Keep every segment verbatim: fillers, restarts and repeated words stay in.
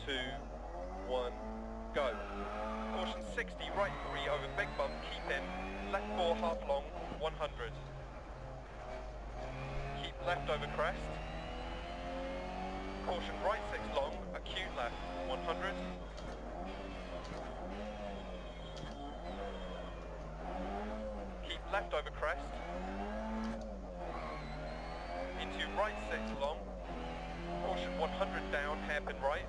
two, one, go. Caution sixty, right three over big bump, keep in. Left four, half long, one hundred. Keep left over crest. Caution right six long, acute left, one hundred. Keep left over crest. Into right six long. Caution one hundred down, hairpin right.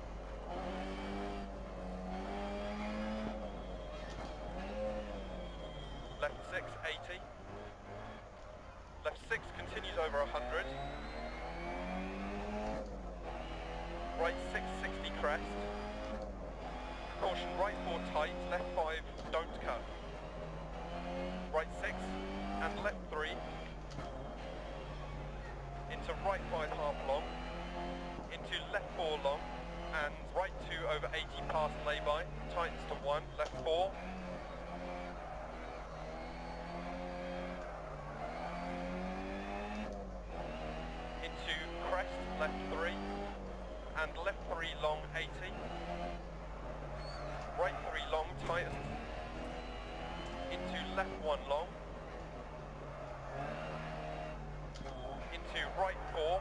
Left six, eighty. Left six continues over one hundred. Right six, sixty crest. Caution right four tight, left five, don't cut. Right six and left three. Into right five half long. Into left four long. And right two over eighty past lay-by. Tightens to one, left four. Into crest, left three. And left three long, eighty. Right three long, tightens. Into left one long. Into right four.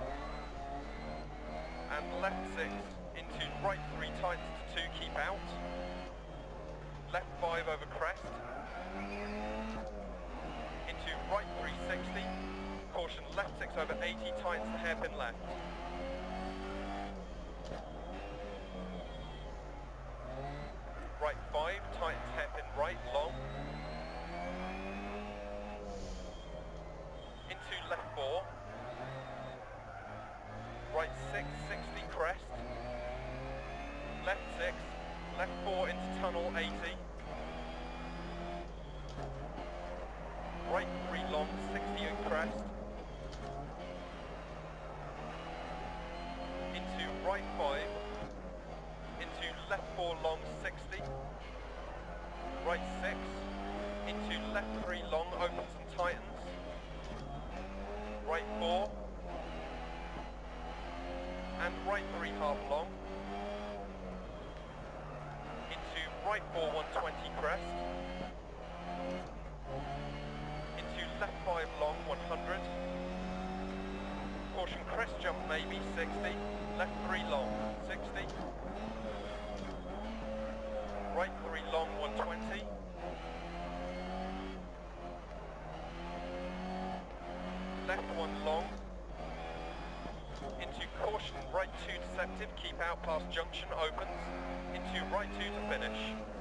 And left six. Into right three, tightens to two, keep out. Left five over crest. Into right three, sixty. Caution left six over eighty, tightens the hairpin left. Right five, tightens hairpin right, long. Into left four. Right six, sixty crest. Left six, left four into tunnel, eighty. Right three long, sixty in crest. Into right five. Into left four long, sixty. Right six. Into left three long, opens and tightens. Right four. And right three half long. Into right four, one twenty crest. Into left five long, one hundred. Caution crest jump maybe, sixty. Left three long, sixty. Right three long, one twenty. Left one long. Into caution, right two deceptive, keep out past junction, opens. Into right two to finish.